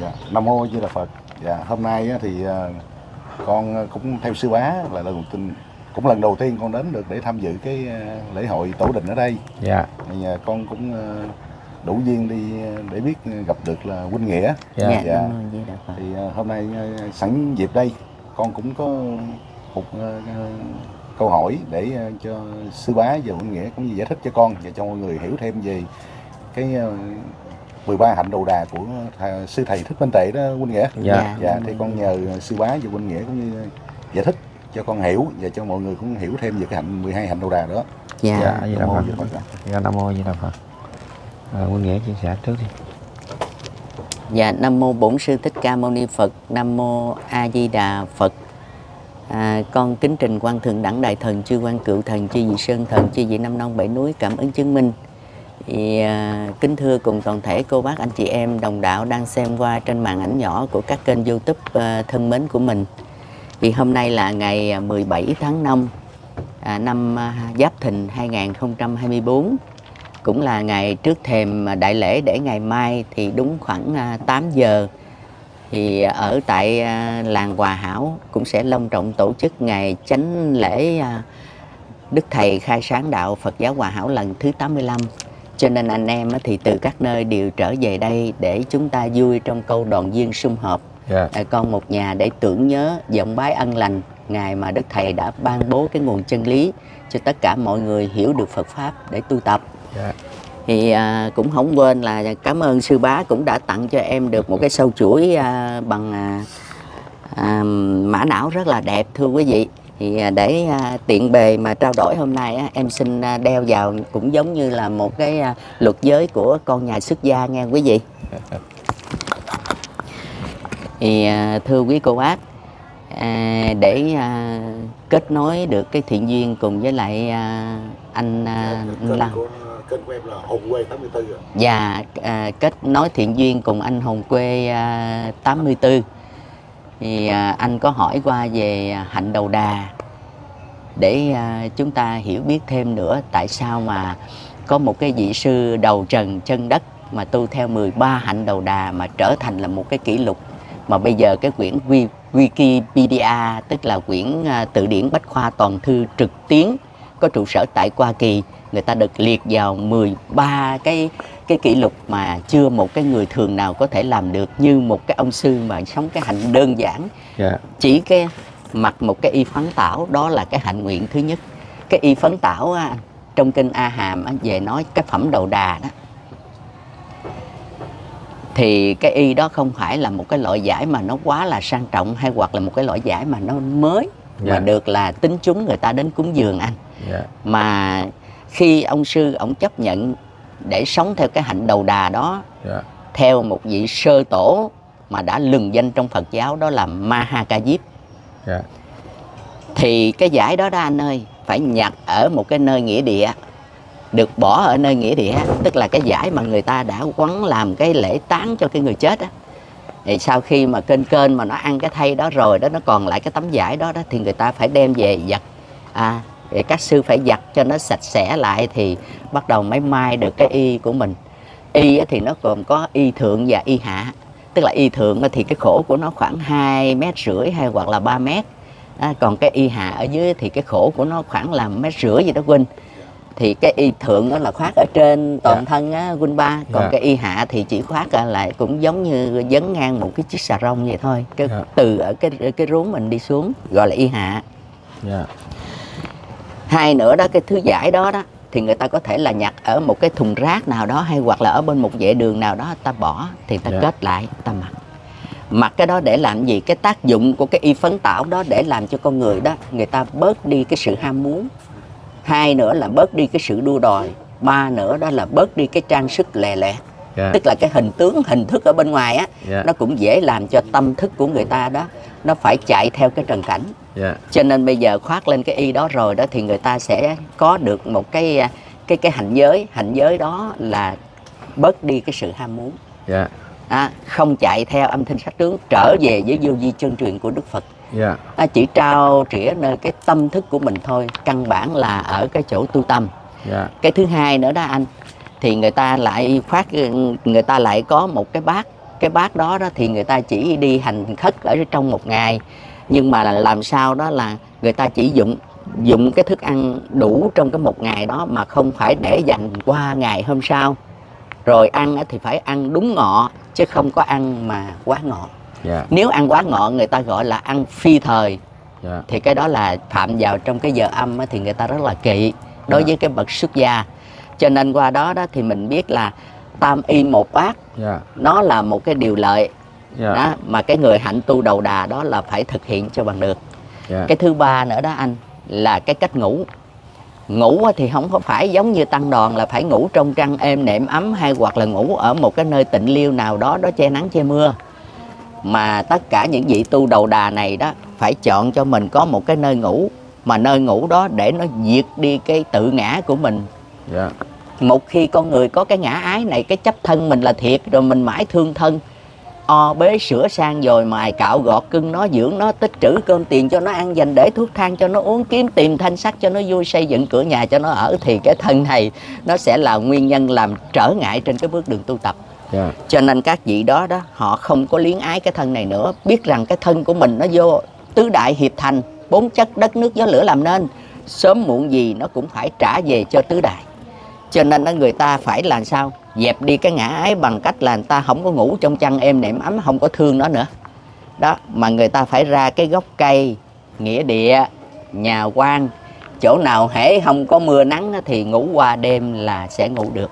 Dạ, Nam mô Di Đà Phật. Dạ, hôm nay á, thì con cũng theo sư bá là cũng lần đầu tiên con đến được để tham dự cái lễ hội tổ đình ở đây. Dạ. Thì con cũng đủ duyên đi để biết gặp được là huynh Nghĩa. Dạ. Dạ. Thì hôm nay sẵn dịp đây con cũng có một câu hỏi để cho sư bá và huynh Nghĩa cũng như giải thích cho con và cho mọi người hiểu thêm về cái 13 hạnh đầu đà của sư thầy Thích Minh Tệ đó huynh Nghĩa. Dạ. Dạ, thì con nhờ sư bá và huynh Nghĩa cũng như giải thích cho con hiểu và cho mọi người cũng hiểu thêm về cái 12 hạnh đầu đà đó. Dạ. Dạ. Nam mô Di Đà Phật. Dạ, Nam mô Di Đà Phật. Huynh Nghĩa chia sẻ trước đi. Dạ, Nam mô Bổn Sư Thích Ca Mâu Ni Phật. Nam mô A Di Đà Phật. Con kính trình quan thượng đẳng đại thần, chư quan cựu thần, chư vị sơn thần, chư vị năm non bảy núi cảm ứng chứng minh. Thì, kính thưa cùng toàn thể cô bác anh chị em đồng đạo đang xem qua trên màn ảnh nhỏ của các kênh YouTube thân mến của mình. Thì hôm nay là ngày 17 tháng 5 năm Giáp Thìn 2024, cũng là ngày trước thềm đại lễ, để ngày mai thì đúng khoảng 8 giờ thì ở tại làng Hòa Hảo cũng sẽ long trọng tổ chức ngày chánh lễ Đức Thầy khai sáng đạo Phật giáo Hòa Hảo lần thứ 85. Cho nên anh em thì từ các nơi đều trở về đây để chúng ta vui trong câu đoàn viên sum họp, con một nhà, để tưởng nhớ vọng bái ân lành ngày mà Đức Thầy đã ban bố cái nguồn chân lý cho tất cả mọi người hiểu được Phật Pháp để tu tập. Thì cũng không quên là cảm ơn sư bá cũng đã tặng cho em được một cái sâu chuỗi bằng mã não rất là đẹp thưa quý vị. Thì để tiện bề mà trao đổi hôm nay em xin đeo vào, cũng giống như là một cái luật giới của con nhà xuất gia nghe quý vị. Thì thưa quý cô bác, để kết nối được cái thiện duyên cùng với lại anh Lan. Kênh của em là Hồn Quê 84 rồi. Dạ, kết nối thiện duyên cùng anh Hồn Quê 84. Thì anh có hỏi qua về hạnh đầu đà để chúng ta hiểu biết thêm nữa tại sao mà có một cái vị sư đầu trần chân đất mà tu theo 13 hạnh đầu đà mà trở thành là một cái kỷ lục, mà bây giờ cái quyển Wikipedia, tức là quyển từ điển bách khoa toàn thư trực tuyến có trụ sở tại Hoa Kỳ, người ta được liệt vào 13 cái kỷ lục mà chưa một cái người thường nào có thể làm được, như một cái ông sư mà sống cái hạnh đơn giản. Chỉ cái mặc một cái y phấn tảo, đó là cái hạnh nguyện thứ nhất. Cái y phấn tảo trong kinh A Hàm về nói cái phẩm đầu đà đó, thì cái y đó không phải là một cái loại giải mà nó quá là sang trọng, hay hoặc là một cái loại giải mà nó mới, mà được là tín chúng người ta đến cúng dường anh. Mà khi ông sư ông chấp nhận để sống theo cái hạnh đầu đà đó, theo một vị sơ tổ mà đã lừng danh trong Phật giáo, đó là Ma Ca Diếp. Thì cái giải đó anh ơi, phải nhặt ở một cái nơi nghĩa địa, được bỏ ở nơi nghĩa địa, tức là cái giải mà người ta đã quấn làm cái lễ táng cho cái người chết á. Thì sau khi mà kênh mà nó ăn cái thây đó rồi đó, nó còn lại cái tấm giải đó thì người ta phải đem về giặt. Thì các sư phải giặt cho nó sạch sẽ lại thì bắt đầu mới mai được cái y của mình. Y thì nó còn có y thượng và y hạ. Tức là y thượng thì cái khổ của nó khoảng 2,5 mét hay hoặc là 3 mét. Còn cái y hạ ở dưới thì cái khổ của nó khoảng là 1,5 mét gì đó huynh. Thì cái y thượng đó là khoác ở trên toàn thân á huynh ba. Còn cái y hạ thì chỉ khoác lại cũng giống như vấn ngang một cái chiếc xà rông vậy thôi. Từ ở cái rốn mình đi xuống gọi là y hạ. Hai nữa đó, cái thứ giải đó thì người ta có thể là nhặt ở một cái thùng rác nào đó, hay hoặc là ở bên một vệ đường nào đó ta bỏ, thì ta kết lại ta mặc cái đó để làm gì? Cái tác dụng của cái y phấn tảo đó để làm cho con người đó, người ta bớt đi cái sự ham muốn. Hai nữa là bớt đi cái sự đua đòi. Ba nữa đó là bớt đi cái trang sức lè lẹt. Tức là cái hình thức ở bên ngoài á, nó cũng dễ làm cho tâm thức của người ta đó nó phải chạy theo cái trần cảnh. Cho nên bây giờ khoác lên cái y đó rồi đó thì người ta sẽ có được một cái hạnh giới đó là bớt đi cái sự ham muốn. Không chạy theo âm thanh sắc tướng, trở về với vô vi chân truyền của Đức Phật. Chỉ trao trĩa nơi cái tâm thức của mình thôi, căn bản là ở cái chỗ tu tâm. Cái thứ hai nữa đó anh, thì người ta lại có một cái bát cái bát đó thì người ta chỉ đi hành khất ở trong một ngày, nhưng mà làm sao đó là người ta chỉ dụng cái thức ăn đủ trong cái một ngày đó, mà không phải để dành qua ngày hôm sau. Rồi ăn thì phải ăn đúng ngọ, chứ không có ăn mà quá ngọ. Nếu ăn quá ngọ người ta gọi là ăn phi thời. Thì cái đó là phạm vào trong cái giờ âm thì người ta rất là kỵ đối với cái bậc xuất gia. Cho nên qua đó thì mình biết là tam y một bát, nó là một cái điều lợi đó, mà cái người hạnh tu đầu đà đó là phải thực hiện cho bằng được. Cái thứ ba nữa đó anh, là cái cách ngủ. Ngủ thì không có phải giống như tăng đoàn là phải ngủ trong trăng êm nệm ấm, hay hoặc là ngủ ở một cái nơi tịnh liêu nào đó che nắng che mưa. Mà tất cả những vị tu đầu đà này đó phải chọn cho mình có một cái nơi ngủ, mà nơi ngủ đó để nó diệt đi cái tự ngã của mình. Một khi con người có cái ngã ái này, cái chấp thân mình là thiệt, rồi mình mãi thương thân, o bế sửa sang dồi mài cạo gọt cưng nó, dưỡng nó, tích trữ cơm tiền cho nó ăn, dành để thuốc thang cho nó uống, kiếm tìm thanh sắc cho nó vui, xây dựng cửa nhà cho nó ở, thì cái thân này nó sẽ là nguyên nhân làm trở ngại trên cái bước đường tu tập. Cho nên các vị đó họ không có luyến ái cái thân này nữa, biết rằng cái thân của mình nó vô tứ đại hiệp thành, 4 chất đất nước gió lửa làm nên, sớm muộn gì nó cũng phải trả về cho tứ đại. Cho nên người ta phải làm sao dẹp đi cái ngã ái bằng cách là người ta không có ngủ trong chăn êm nệm ấm, không có thương nó nữa đó, mà người ta phải ra cái gốc cây, nghĩa địa, nhà quan, chỗ nào hễ không có mưa nắng thì ngủ qua đêm là sẽ ngủ được.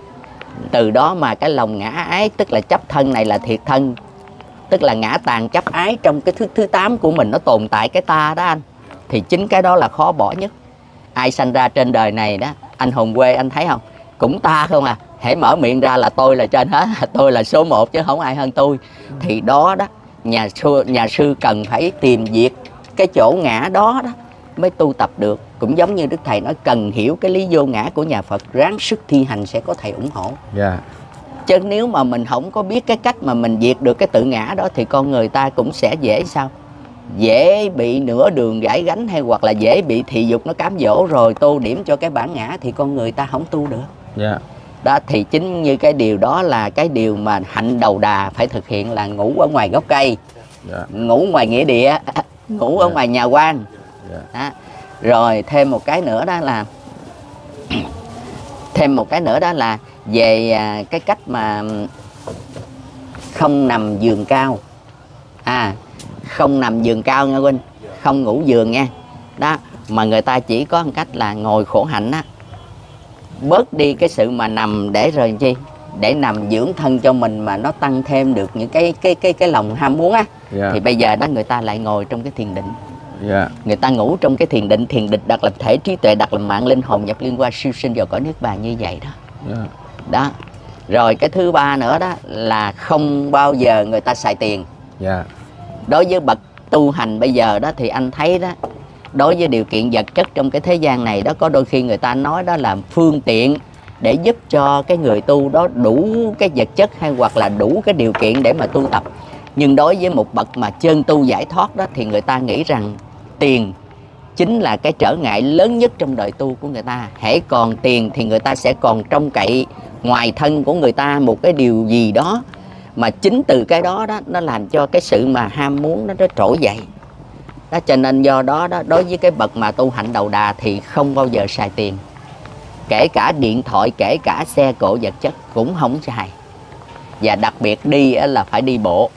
Từ đó mà cái lòng ngã ái, tức là chấp thân này là thiệt thân, tức là ngã tàn chấp ái trong cái thứ 8 của mình, nó tồn tại cái ta đó anh, thì chính cái đó là khó bỏ nhất. Ai sanh ra trên đời này đó, anh Hùng quê anh thấy không, cũng ta không à, hễ mở miệng ra là tôi là trên hết, tôi là số 1 chứ không ai hơn tôi. Thì đó nhà sư cần phải tìm việc cái chỗ ngã đó mới tu tập được. Cũng giống như Đức Thầy nói, cần hiểu cái lý vô ngã của nhà Phật, ráng sức thi hành sẽ có Thầy ủng hộ. Chứ nếu mà mình không có biết cái cách mà mình diệt được cái tự ngã đó, thì con người ta cũng sẽ dễ sao? Dễ bị nửa đường gãi gánh, hay hoặc là dễ bị thị dục nó cám dỗ, rồi tô điểm cho cái bản ngã thì con người ta không tu được. Đó thì chính như cái điều đó là cái điều mà hạnh đầu đà phải thực hiện, là ngủ ở ngoài gốc cây, ngủ ngoài nghĩa địa, ngủ ở ngoài nhà quan. Rồi thêm một cái nữa đó là về cái cách mà không nằm giường cao. Không nằm giường cao nha huynh, không ngủ giường nha đó, mà người ta chỉ có một cách là ngồi khổ hạnh á, bớt đi cái sự mà nằm để rồi chi, để nằm dưỡng thân cho mình mà nó tăng thêm được những cái lòng ham muốn á. Thì bây giờ đó người ta lại ngồi trong cái thiền định. Người ta ngủ trong cái thiền định đặt làm thể, trí tuệ đặt làm mạng, linh hồn nhập liên qua siêu sinh vào cõi nước bàn như vậy đó. Đó. Rồi cái thứ ba nữa đó là không bao giờ người ta xài tiền. Đối với bậc tu hành bây giờ đó thì anh thấy đó, đối với điều kiện vật chất trong cái thế gian này đó, có đôi khi người ta nói đó là phương tiện để giúp cho cái người tu đó đủ cái vật chất, hay hoặc là đủ cái điều kiện để mà tu tập. Nhưng đối với một bậc mà chân tu giải thoát đó, thì người ta nghĩ rằng tiền chính là cái trở ngại lớn nhất trong đời tu của người ta. Hễ còn tiền thì người ta sẽ còn trông cậy ngoài thân của người ta một cái điều gì đó, mà chính từ cái đó nó làm cho cái sự mà ham muốn nó trỗi dậy đó. Cho nên do đó đối với cái bậc mà tu hạnh đầu đà thì không bao giờ xài tiền, kể cả điện thoại, kể cả xe cộ vật chất cũng không xài. Và đặc biệt đi là phải đi bộ.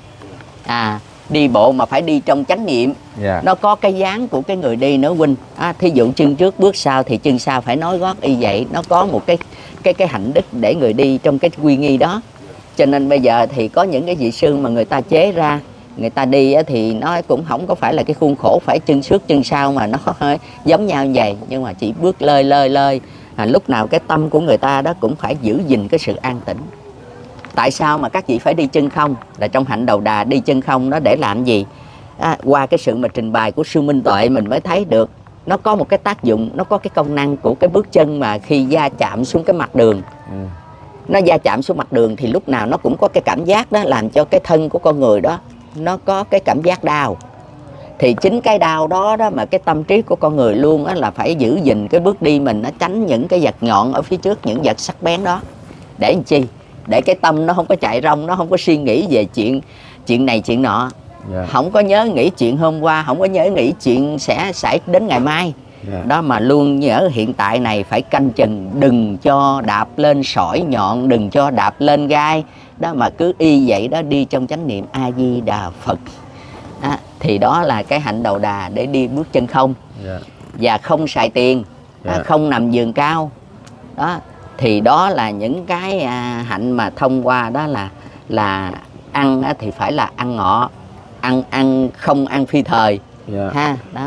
Đi bộ mà phải đi trong chánh niệm. Nó có cái dáng của cái người đi nữa huynh. Thí dụ chân trước bước sau thì chân sau phải nói gót y vậy. Nó có một cái hạnh đức để người đi trong cái quy nghi đó. Cho nên bây giờ thì có những cái vị sư mà người ta chế ra, người ta đi thì nó cũng không có phải là cái khuôn khổ phải chân trước chân sau mà nó hơi giống nhau như vậy, nhưng mà chỉ bước lơi. Lúc nào cái tâm của người ta đó cũng phải giữ gìn cái sự an tĩnh. Tại sao mà các vị phải đi chân không? Là trong hạnh đầu đà đi chân không đó để làm gì? Qua cái sự mà trình bày của sư Minh Tuệ mình mới thấy được. Nó có một cái tác dụng, nó có cái công năng của cái bước chân mà khi va chạm xuống cái mặt đường. Nó va chạm xuống mặt đường thì lúc nào nó cũng có cái cảm giác đó, làm cho cái thân của con người đó nó có cái cảm giác đau. Thì chính cái đau đó mà cái tâm trí của con người luôn là phải giữ gìn cái bước đi mình, nó tránh những cái vật nhọn ở phía trước, những vật sắc bén đó. Để làm chi? để cái tâm nó không có chạy rong, nó không có suy nghĩ về chuyện này chuyện nọ. Không có nhớ nghĩ chuyện hôm qua, không có nhớ nghĩ chuyện sẽ xảy đến ngày mai. Đó, mà luôn nhớ hiện tại này phải canh chừng, đừng cho đạp lên sỏi nhọn, đừng cho đạp lên gai. Đó, mà cứ y vậy đó, đi trong chánh niệm A Di Đà Phật. Đó, thì đó là cái hạnh đầu đà để đi bước chân không. Và không xài tiền, không nằm giường cao. Đó, thì đó là những cái hạnh mà thông qua đó là ăn thì phải là ăn ngọ, ăn không ăn phi thời. Ha, đó.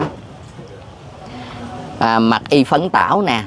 Mặc y phấn tảo nè,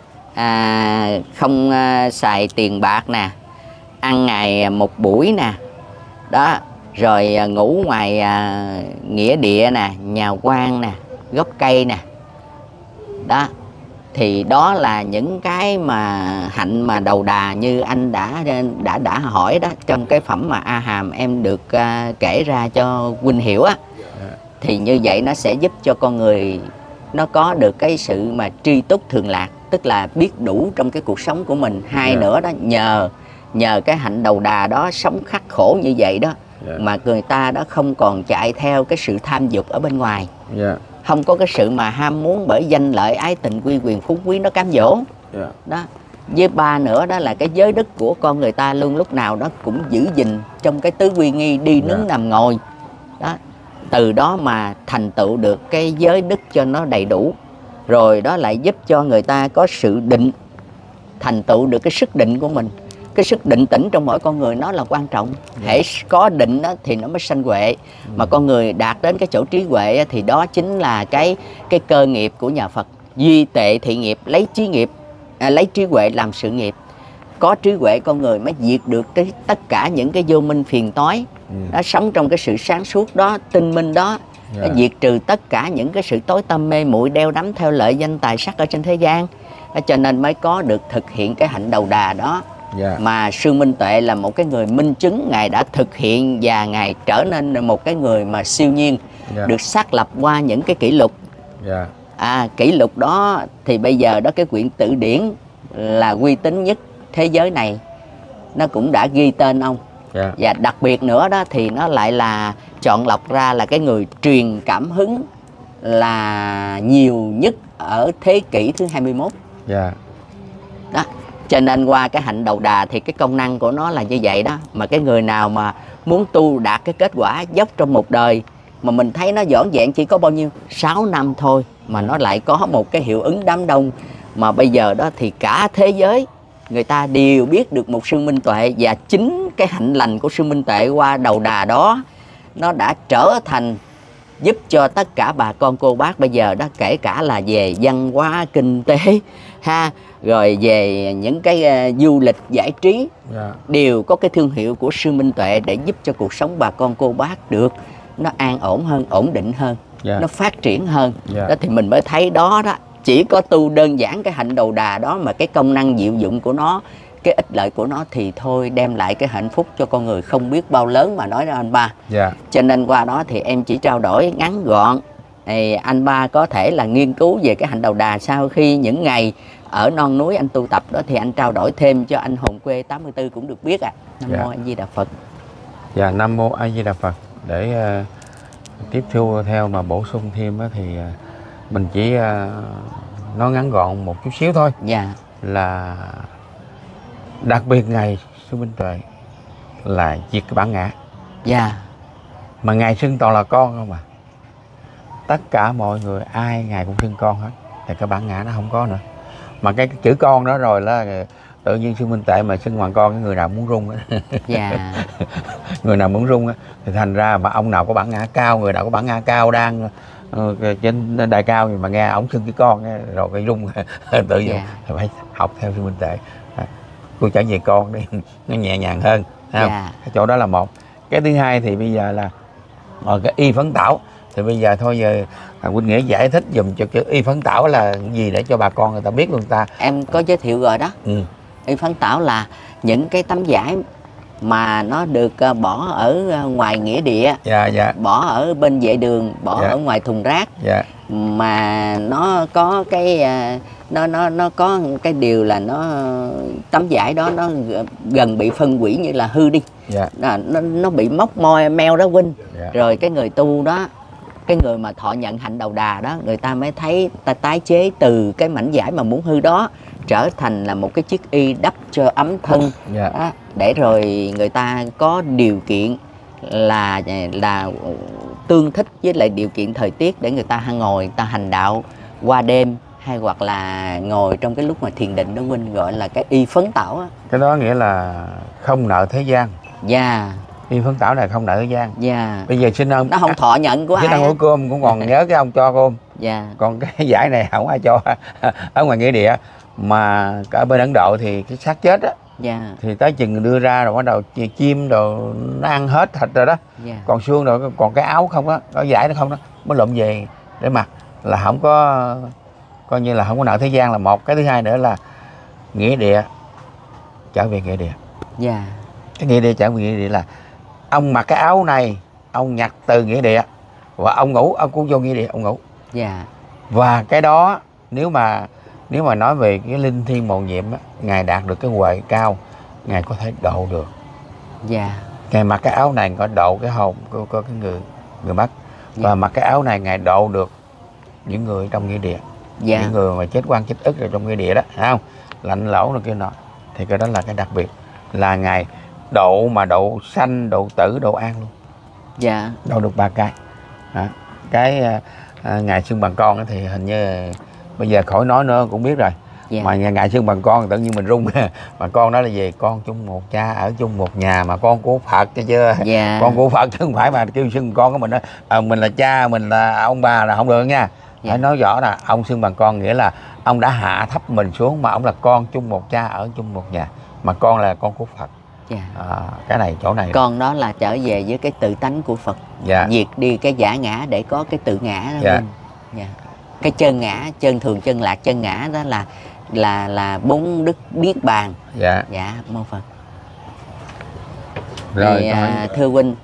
không xài tiền bạc nè, ăn ngày một buổi nè, đó, rồi ngủ ngoài nghĩa địa nè, nhà quan nè, gốc cây nè. Đó, thì đó là những cái mà hạnh mà đầu đà như anh đã hỏi đó, trong cái phẩm mà A Hàm em được kể ra cho huynh hiểu á. Thì như vậy nó sẽ giúp cho con người nó có được cái sự mà tri túc thường lạc, tức là biết đủ trong cái cuộc sống của mình. Hai nữa đó, nhờ cái hạnh đầu đà đó, sống khắc khổ như vậy đó, mà người ta đó không còn chạy theo cái sự tham dục ở bên ngoài. Không có cái sự mà ham muốn bởi danh lợi ái tình quy quyền phú quý nó cám dỗ. Đó. Với ba nữa đó là cái giới đức của con người ta luôn lúc nào đó cũng giữ gìn trong cái tứ quy nghi đi nướng nằm ngồi. Đó. Từ đó mà thành tựu được cái giới đức cho nó đầy đủ. Rồi đó lại giúp cho người ta có sự định, thành tựu được cái sức định của mình. Cái sức định tĩnh trong mỗi con người nó là quan trọng. Hễ có định đó, thì nó mới sanh huệ. Mà con người đạt đến cái chỗ trí huệ thì đó chính là cái cơ nghiệp của nhà Phật. Duy tệ thị nghiệp, lấy lấy trí huệ làm sự nghiệp. Có trí huệ con người mới diệt được tất cả những cái vô minh phiền toái. Nó sống trong cái sự sáng suốt đó, tinh minh đó. Nó diệt trừ tất cả những cái sự tối tăm mê muội đeo đắm theo lợi danh tài sắc ở trên thế gian. Cho nên mới có được thực hiện cái hạnh đầu đà đó. Mà sư Minh Tuệ là một cái người minh chứng, Ngài đã thực hiện và Ngài trở nên một cái người mà siêu nhiên, được xác lập qua những cái kỷ lục. Kỷ lục đó thì bây giờ đó cái quyển tự điển là uy tín nhất thế giới này, nó cũng đã ghi tên ông. Và đặc biệt nữa đó thì nó lại là chọn lọc ra là cái người truyền cảm hứng là nhiều nhất ở thế kỷ thứ 21. Đó. Cho nên qua cái hạnh đầu đà thì cái công năng của nó là như vậy đó. Mà cái người nào mà muốn tu đạt cái kết quả dốc trong một đời, mà mình thấy nó dõn dẹn chỉ có bao nhiêu 6 năm thôi, mà nó lại có một cái hiệu ứng đám đông. Mà bây giờ đó thì cả thế giới người ta đều biết được một sư Minh Tuệ. Và chính cái hạnh lành của sư Minh Tuệ qua đầu đà đó, nó đã trở thành giúp cho tất cả bà con cô bác bây giờ đó, kể cả là về văn hóa kinh tế ha, rồi về những cái du lịch giải trí, đều có cái thương hiệu của sư Minh Tuệ để giúp cho cuộc sống bà con cô bác được nó an ổn hơn, ổn định hơn, nó phát triển hơn. Đó thì mình mới thấy đó đó, chỉ có tu đơn giản cái hạnh đầu đà đó mà cái công năng diệu dụng của nó, cái ích lợi của nó thì thôi đem lại cái hạnh phúc cho con người không biết bao lớn mà nói đó anh Ba. Cho nên qua đó thì em chỉ trao đổi ngắn gọn. Thì anh Ba có thể là nghiên cứu về cái hạnh đầu đà sau khi những ngày ở non núi anh tu tập đó, thì anh trao đổi thêm cho anh hồn quê 84 cũng được biết. Nam mô A Di Đà Phật. Nam mô A Di Đà Phật. Để tiếp thu theo mà bổ sung thêm thì mình chỉ nói ngắn gọn một chút xíu thôi. Là đặc biệt ngày sư Minh Tuệ là diệt cái bản ngã. Mà Ngài xưng toàn là con không à. Tất cả mọi người ai Ngài cũng xưng con hết, thì cái bản ngã nó không có nữa. Mà cái chữ con đó rồi là tự nhiên sư Minh Tuệ mà xưng bằng con, cái người nào muốn rung á. Người nào muốn rung á, thì thành ra mà ông nào có bản ngã cao, người nào có bản ngã cao đang trên đài cao mà nghe ổng xưng cái con rồi cái rung tự nhiên phải học theo sư Minh Tuệ. Cô trở về con đi, nó nhẹ nhàng hơn. Cái chỗ đó là một. Cái thứ hai thì bây giờ là cái y phấn tảo. Thì bây giờ thôi giờ Huynh Nghĩa giải thích dùm cho cái y phấn tảo là gì để cho bà con người ta biết luôn ta. Em có giới thiệu rồi đó. Y phấn tảo là những cái tấm vải mà nó được bỏ ở ngoài nghĩa địa, bỏ ở bên vệ đường, bỏ ở ngoài thùng rác, mà nó có cái nó có cái điều là tấm vải đó nó gần bị phân hủy như là hư đi. Nó bị móc môi meo đó huynh. Rồi cái người tu đó, cái người mà thọ nhận hạnh đầu đà đó, người ta mới thấy ta tái chế từ cái mảnh vải mà muốn hư đó trở thành là một cái chiếc y đắp cho ấm thân. Đó, để rồi người ta có điều kiện là tương thích với lại điều kiện thời tiết để người ta ngồi, người ta hành đạo qua đêm, hay hoặc là ngồi trong cái lúc mà thiền định đó huynh, gọi là cái y phấn tảo á. Cái đó nghĩa là không nợ thế gian. Y phấn tảo này không nợ thế gian. Bây giờ xin ông, nó không thọ nhận của ai. Xin ông Hữu Cơm cũng còn nhớ cái ông cho cơm. Còn cái giải này không ai cho. Ở ngoài nghĩa địa mà ở bên Ấn Độ thì cái xác chết á, thì tới chừng đưa ra rồi bắt đầu chim rồi nó ăn hết thịt rồi đó. Còn xương rồi, còn cái áo không á, có giải nó không đó, mới lụm về để mặc, là không có, coi như là không có nợ thế gian là một. Cái thứ hai nữa là nghĩa địa trở về nghĩa địa. Cái nghĩa địa trở về nghĩa địa là ông mặc cái áo này, ông nhặt từ nghĩa địa, và ông ngủ, ông cũng vô nghĩa địa ông ngủ. Và cái đó nếu mà nói về cái linh thiêng mầu nhiệm á, ngài đạt được cái huệ cao, ngài có thể độ được. Ngài mặc cái áo này có độ cái hồn của cái người mất. Và mặc cái áo này ngài độ được những người trong nghĩa địa. Những người mà chết oan chết ức ở trong nghĩa địa đó, thấy không? Lạnh lẽo này kia nọ. Thì cái đó là cái đặc biệt, là ngài độ mà độ sanh, độ tử, độ an luôn. Độ được 3 cái. Cái ngài xưng bằng con thì hình như bây giờ khỏi nói nữa cũng biết rồi. Mà ngài xưng bằng con tự nhiên mình run. Mà con đó là gì? Con chung một cha, ở chung một nhà, mà con của Phật chứ chưa. Con của Phật chứ không phải mà kêu xưng con của mình đó. Mình là cha, mình là ông bà là không được nha. Phải nói rõ là ông xưng bằng con nghĩa là ông đã hạ thấp mình xuống, mà ông là con chung một cha, ở chung một nhà, mà con là con của Phật. Cái này chỗ này con đó là trở về với cái tự tánh của Phật. Diệt đi cái giả ngã để có cái tự ngã đó. Cái chân ngã, chân thường, chân lạc, chân ngã đó là 4 đức niết bàn. Mô Phật. Rồi thưa huynh,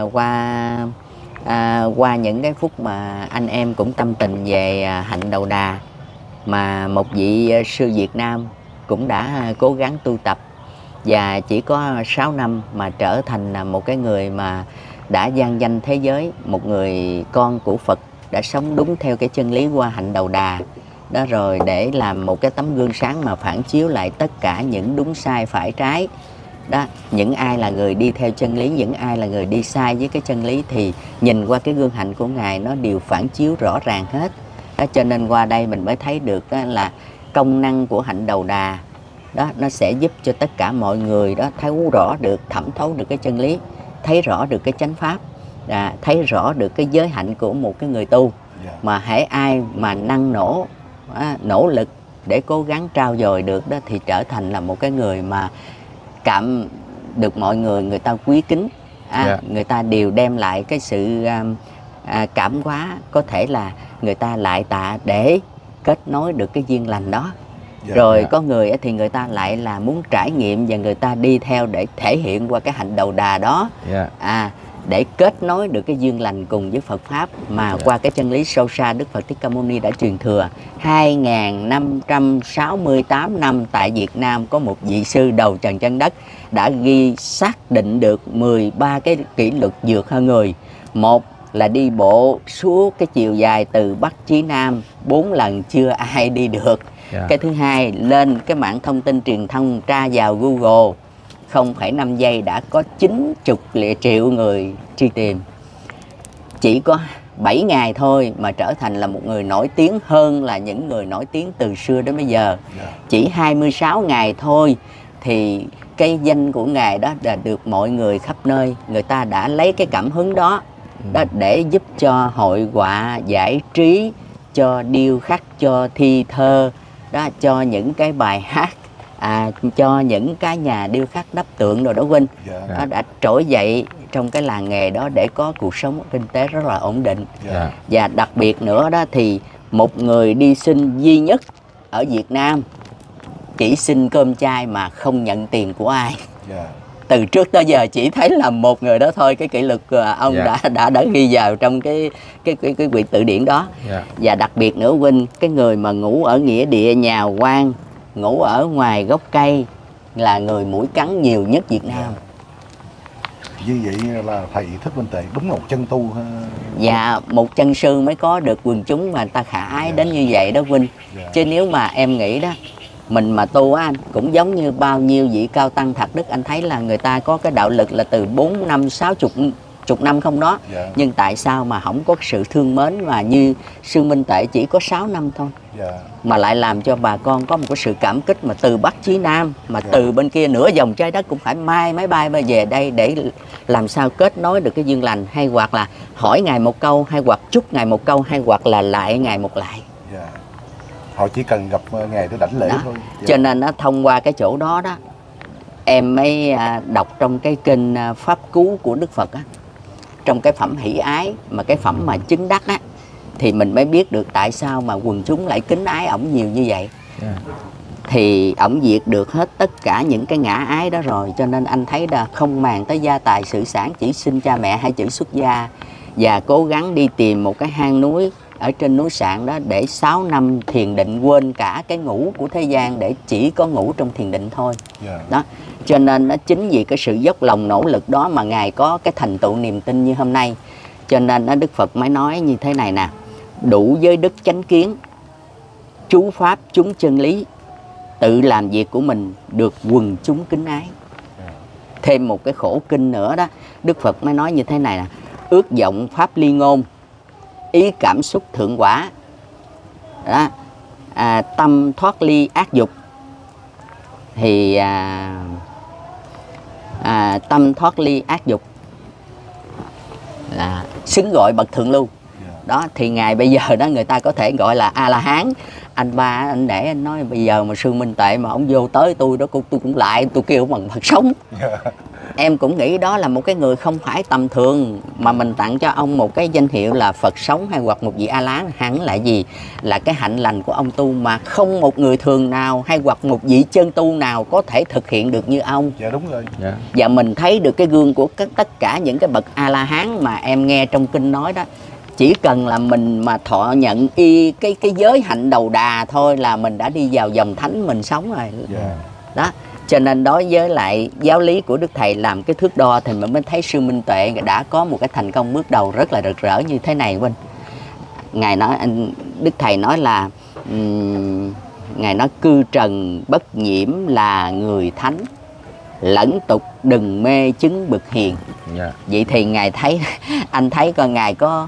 qua những cái phút mà anh em cũng tâm tình về hạnh đầu đà, mà một vị sư Việt Nam cũng đã cố gắng tu tập, và chỉ có 6 năm mà trở thành một cái người mà đã vang danh thế giới, một người con của Phật, đã sống đúng theo cái chân lý qua hạnh đầu đà đó, rồi để làm một cái tấm gương sáng mà phản chiếu lại tất cả những đúng sai phải trái đó. Những ai là người đi theo chân lý, những ai là người đi sai với cái chân lý, thì nhìn qua cái gương hạnh của ngài nó đều phản chiếu rõ ràng hết đó. Cho nên qua đây mình mới thấy được đó là công năng của hạnh đầu đà đó, nó sẽ giúp cho tất cả mọi người đó thấy rõ được, thẩm thấu được cái chân lý, thấy rõ được cái chánh pháp, thấy rõ được cái giới hạnh của một cái người tu. Mà hễ ai mà năng nỗ lực để cố gắng trau dồi được đó, thì trở thành là một cái người mà cảm được mọi người ta quý kính. Người ta đều đem lại cái sự cảm hóa, có thể là người ta lại tạ để kết nối được cái duyên lành đó. Rồi có người thì người ta lại là muốn trải nghiệm, và người ta đi theo để thể hiện qua cái hạnh đầu đà đó, để kết nối được cái duyên lành cùng với Phật Pháp, mà qua cái chân lý sâu xa Đức Phật Thích Ca Mâu Ni đã truyền thừa 2568 năm tại Việt Nam. Có một vị sư đầu trần chân đất đã ghi xác định được 13 cái kỷ luật vượt hơn người. Một là đi bộ suốt cái chiều dài từ Bắc chí Nam 4 lần chưa ai đi được. Cái thứ hai, lên cái mạng thông tin truyền thông, tra vào Google 0,5 giây đã có 90 triệu người truy tìm. Chỉ có 7 ngày thôi mà trở thành là một người nổi tiếng hơn là những người nổi tiếng từ xưa đến bây giờ. Chỉ 26 ngày thôi thì cái danh của ngài đó đã được mọi người khắp nơi, người ta đã lấy cái cảm hứng đó để giúp cho hội họa giải trí, cho điêu khắc, cho thi thơ đó, cho những cái bài hát, cho những cái nhà điêu khắc đắp tượng rồi đó huynh. Nó đã trỗi dậy trong cái làng nghề đó để có cuộc sống kinh tế rất là ổn định. Và đặc biệt nữa đó thì một người đi xin duy nhất ở Việt Nam chỉ xin cơm chay mà không nhận tiền của ai. từ trước tới giờ chỉ thấy là một người đó thôi. Cái kỷ lục ông đã ghi vào trong cái quyển từ điển đó. Và đặc biệt nữa huynh, cái người mà ngủ ở nghĩa địa nhà quan, ngủ ở ngoài gốc cây là người mũi cắn nhiều nhất Việt Nam. Như vậy là thầy Thích Minh Tuệ đúng một chân tu ha. Dạ, một chân sư mới có được quần chúng mà người ta khả ái đến như vậy đó huynh. Chứ nếu mà em nghĩ đó, mình mà tu á anh, cũng giống như bao nhiêu vị cao tăng Thạc Đức, anh thấy là người ta có cái đạo lực là từ 4 năm, 60 năm không đó. Nhưng tại sao mà không có sự thương mến mà như sư Minh Tuệ chỉ có 6 năm thôi. Mà lại làm cho bà con có một cái sự cảm kích mà từ Bắc chí Nam, mà từ bên kia nửa vòng trái đất cũng phải mai máy bay về đây để làm sao kết nối được cái duyên lành, hay hoặc là hỏi Ngài một câu, hay hoặc chúc Ngài một câu, hay hoặc là lại Ngài một lại. Họ chỉ cần gặp Ngài để đảnh lễ thôi. Cho nên nó thông qua cái chỗ đó đó, em mới đọc trong cái kinh Pháp Cú của Đức Phật á, trong cái phẩm hỷ ái, mà cái phẩm mà chứng đắc á, thì mình mới biết được tại sao mà quần chúng lại kính ái ổng nhiều như vậy. Thì ổng diệt được hết tất cả những cái ngã ái đó rồi. Cho nên anh thấy là không màng tới gia tài sự sản, chỉ xin cha mẹ hai chữ xuất gia, và cố gắng đi tìm một cái hang núi ở trên núi Sạn đó để 6 năm thiền định, quên cả cái ngủ của thế gian để chỉ có ngủ trong thiền định thôi. Đó. Cho nên nó chính vì cái sự dốc lòng nỗ lực đó mà Ngài có cái thành tựu niềm tin như hôm nay. Cho nên Đức Phật mới nói như thế này nè: đủ giới đức chánh kiến, chú pháp chúng chân lý, tự làm việc của mình được quần chúng kính ái. Thêm một cái khổ kinh nữa đó, Đức Phật mới nói như thế này nè: ước vọng pháp ly ngôn, ý cảm xúc thượng quả đó, tâm thoát ly ác dục. Thì tâm thoát ly ác dục là xứng gọi bậc thượng lưu. Đó thì Ngài bây giờ đó người ta có thể gọi là A La Hán. Anh ba anh để anh nói bây giờ mà sư Minh Tuệ mà ông vô tới tôi đó, tôi cũng lại tôi kêu bằng Phật sống. Em cũng nghĩ đó là một cái người không phải tầm thường, mà mình tặng cho ông một cái danh hiệu là Phật sống hay hoặc một vị A La Hán là gì? Là cái hạnh lành của ông tu mà không một người thường nào hay hoặc một vị chân tu nào có thể thực hiện được như ông. Dạ đúng rồi. Và mình thấy được cái gương của tất cả những cái bậc A La Hán mà em nghe trong kinh nói đó. Chỉ cần là mình mà thọ nhận cái giới hạnh đầu đà thôi là mình đã đi vào dòng thánh mình sống rồi. Đó. Cho nên đối với lại giáo lý của Đức Thầy làm cái thước đo thì mình mới thấy sư Minh Tuệ đã có một cái thành công bước đầu rất là rực rỡ như thế này huynh. Ngài nói, Đức Thầy nói là Ngài nói cư trần bất nhiễm là người thánh, lẫn tục đừng mê chứng bậc hiền. Vậy thì Ngài thấy, anh thấy coi Ngài có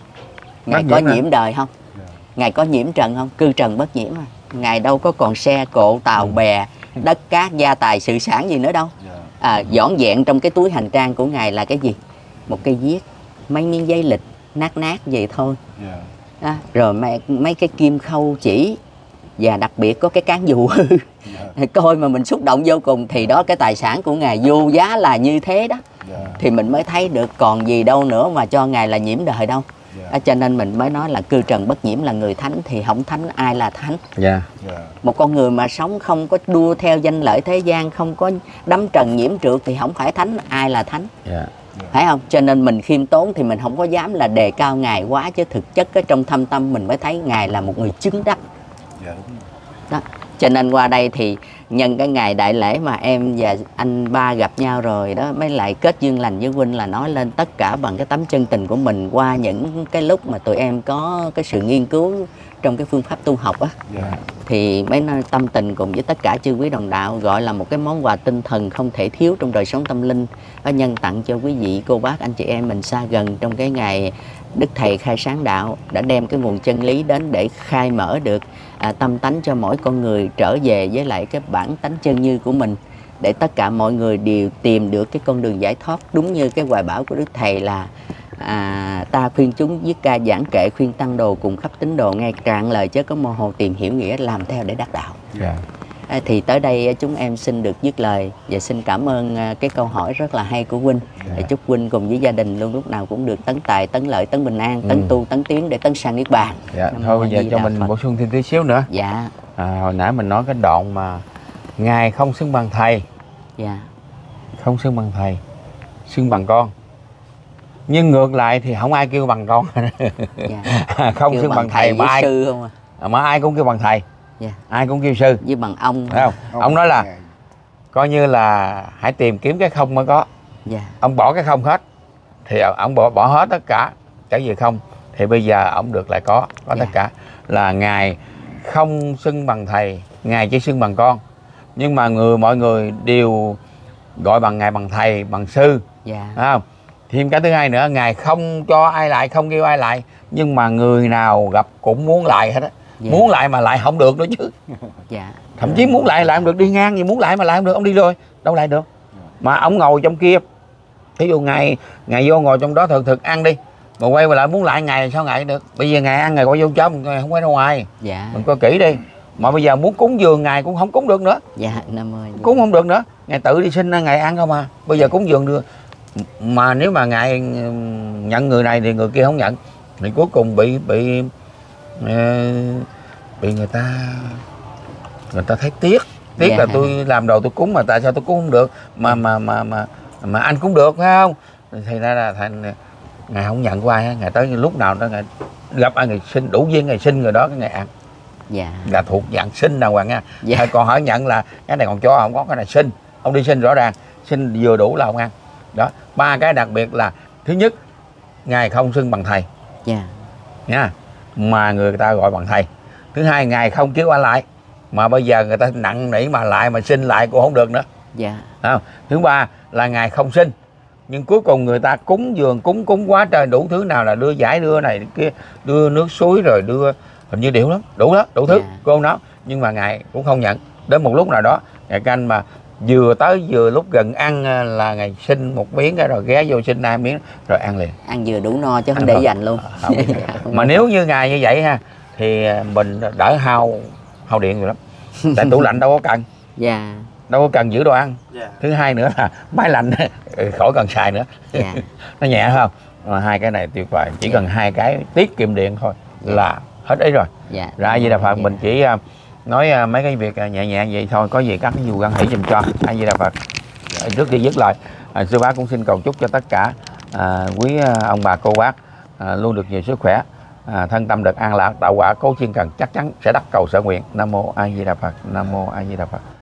nhiễm đời không? Ngài có nhiễm trần không? Cư trần bất nhiễm à. Ngài đâu có còn xe cộ tàu bè, đất cát gia tài sự sản gì nữa đâu. Dọn dẹn trong cái túi hành trang của Ngài là cái gì? Một cây viết, mấy miếng giấy lịch nát nát vậy thôi. Rồi mấy cái kim khâu chỉ, và đặc biệt có cái cán dù hư. Coi mà mình xúc động vô cùng. Thì đó, cái tài sản của Ngài vô giá là như thế đó. Thì mình mới thấy được còn gì đâu nữa mà cho Ngài là nhiễm đời đâu. Cho nên mình mới nói là cư trần bất nhiễm là người thánh. Thì không thánh ai là thánh? Một con người mà sống không có đua theo danh lợi thế gian, không có đắm trần nhiễm trượt thì không phải thánh, ai là thánh? Phải không? Cho nên mình khiêm tốn thì mình không có dám là đề cao Ngài quá, chứ thực chất ở trong thâm tâm mình mới thấy Ngài là một người chứng đắc. Đó. Cho nên qua đây thì nhân cái ngày đại lễ mà em và anh ba gặp nhau rồi đó, mới lại kết duyên lành với huynh là nói lên tất cả bằng cái tấm chân tình của mình qua những cái lúc mà tụi em có cái sự nghiên cứu trong cái phương pháp tu học á. Thì mấy tâm tình cùng với tất cả chư quý đồng đạo gọi là một cái món quà tinh thần không thể thiếu trong đời sống tâm linh, có nhân tặng cho quý vị cô bác anh chị em mình xa gần trong cái ngày Đức Thầy khai sáng đạo, đã đem cái nguồn chân lý đến để khai mở được tâm tánh cho mỗi con người trở về với lại cái bản tánh chân như của mình, để tất cả mọi người đều tìm được cái con đường giải thoát đúng như cái hoài bão của Đức Thầy là ta khuyên chúng viết ca giảng kệ, khuyên tăng đồ cùng khắp tín đồ nghe cạn lời chớ có mơ hồ tìm hiểu nghĩa, làm theo để đắc đạo. Thì tới đây chúng em xin được dứt lời và xin cảm ơn cái câu hỏi rất là hay của huynh. Chúc huynh cùng với gia đình luôn lúc nào cũng được tấn tài, tấn lợi, tấn bình an, tấn tu, tấn tiến để tấn sang niết bàn. Thôi bây giờ cho mình bổ sung thêm tí xíu nữa. Hồi nãy mình nói cái đoạn mà Ngài không xứng bằng thầy. không xưng bằng thầy, xưng bằng con. Nhưng ngược lại thì không ai kêu bằng con. Dạ. Không kêu xưng bằng thầy với mà sư không mà ai cũng kêu bằng thầy. Dạ. Ai cũng kêu sư với bằng ông. thấy không? Ông nói là coi như là hãy tìm kiếm cái không mới có. Dạ. Ông bỏ cái không hết thì ông bỏ hết tất cả cái gì không, thì bây giờ ông được lại có Dạ. tất cả. Là ngài không xưng bằng thầy, ngài chỉ xưng bằng con, nhưng mà mọi người đều gọi bằng ngài bằng thầy, bằng sư. Dạ. Thấy không? Thêm cái thứ hai nữa, ngài không cho ai lại, không kêu ai lại, nhưng mà người nào gặp cũng muốn lại hết á. Dạ. Muốn lại mà lại không được nữa chứ. Dạ. Thậm chí muốn lại không được, đi ngang gì muốn lại mà lại không được, ông đi rồi đâu lại được. Mà ông ngồi trong kia, thí dụ ngài vô ngồi trong đó thực ăn đi, mà quay lại muốn lại ngài sao ngài được. Bây giờ ngài ăn ngài gọi vô trong, ngài không quay ra ngoài. Dạ. Mình coi kỹ đi. Mà bây giờ muốn cúng dường ngài cũng không cúng được nữa. Dạ. Nam mô. Cúng không được nữa, ngài tự đi xin ngài ăn không à. Bây giờ cúng dường được, mà nếu mà ngài nhận người này thì người kia không nhận, thì cuối cùng bị người ta thấy tiếc. Dạ. Là tôi làm đồ tôi cúng mà tại sao tôi cúng không được mà anh cũng được, phải không? Thì ra là ngài không nhận qua, ngài tới lúc nào đó ngài gặp ai, ngài xin đủ duyên, ngài xin người đó cái ngài ăn. Dạ. Là thuộc dạng xin nào hoàng nha. Dạ. Còn hỏi nhận là cái này còn cho không có, cái này xin, ông đi xin rõ ràng, xin vừa đủ là ông ăn. Đó, ba cái đặc biệt là thứ nhất, ngài không xưng bằng thầy. Dạ. Nha, mà người ta gọi bằng thầy. Thứ hai, ngài không kêu ai lại, mà bây giờ người ta nặng nỉ mà lại mà xin lại cũng không được nữa. Dạ. Không? Thứ ba là ngài không xin, nhưng cuối cùng người ta cúng dường cúng quá trời đủ thứ, nào là đưa giải, đưa này kia, đưa nước suối, rồi đưa hình như điệu lắm, đủ thứ. Dạ. Cô nói, nhưng mà ngài cũng không nhận. Đến một lúc nào đó ngài canh mà vừa lúc gần ăn là ngài xin một miếng rồi ghé vô xin 2 miếng rồi ăn liền. Ăn vừa đủ no chứ không để dành luôn. Mà nếu như ngài như vậy ha thì mình đỡ hao điện rồi lắm. Tại tủ lạnh đâu có cần. Dạ. Đâu có cần giữ đồ ăn. Dạ. Thứ hai nữa là máy lạnh khỏi cần xài nữa. Dạ. Nó nhẹ không? Mà hai cái này tuyệt vời, chỉ cần hai cái tiết kiệm điện thôi là hết ý rồi. Dạ. Ra A Di Đà Phật. Mình chỉ nói mấy cái việc nhẹ nhẹ vậy thôi, có gì các dù gắn hỷ dùm cho. A Di Đà Phật. Trước khi dứt lời, sư bá cũng xin cầu chúc cho tất cả quý ông bà cô bác luôn được nhiều sức khỏe, thân tâm được an lạc, đạo quả cố chuyên cần chắc chắn sẽ đắc cầu sở nguyện. Nam mô A Di Đà Phật. Nam mô A Di Đà Phật.